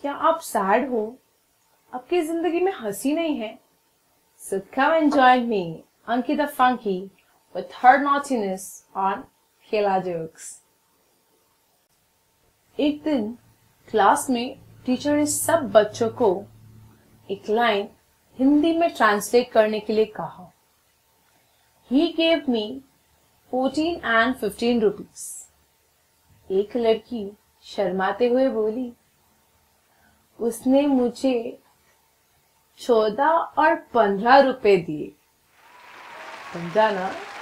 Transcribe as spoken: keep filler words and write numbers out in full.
क्या आप सैड हो? आपकी जिंदगी में हंसी नहीं है? So come and join me, Anki the Funky, with her naughtiness on Kela Jokes. एक दिन क्लास में टीचर ने सब बच्चों को एक लाइन हिंदी में ट्रांसलेट करने के लिए कहा. He gave me fourteen and fifteen rupees. एक लड़की शर्माते हुए बोली, उसने मुझे चौदह और पंद्रह रुपए दिए. समझा ना?